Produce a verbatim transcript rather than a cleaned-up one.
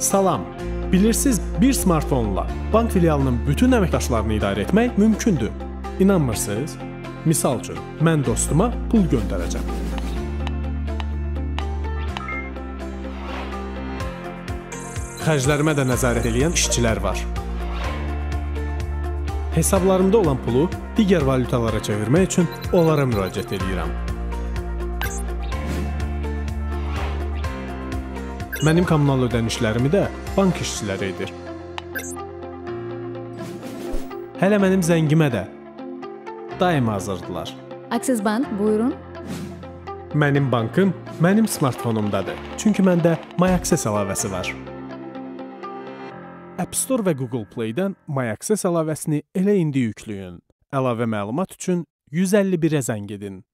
Salam. Bilirsiniz, bir smartfonla bank filialının bütün əməkdaşlarını idarə etmək mümkündür. İnanmırsınız? Misal üçün, mən dostuma pul göndərəcəm. Xərclərimə də nəzarət edən işçilər var. Hesablarımda olan pulu digər valyutalara çevirmək üçün onlara müraciət edirəm. Mənim kommunal ödənişlərimi də bank işçiləri edir. Hələ mənim zəngimə də daima hazırdılar. Akses Bank, buyurun. Mənim bankım mənim smartfonumdadır. Çünki məndə MyAccess əlavəsi var. App Store və Google Play-dən MyAccess əlavəsini elə indi yükləyin. Əlavə məlumat üçün yüz əlli birə zəng edin.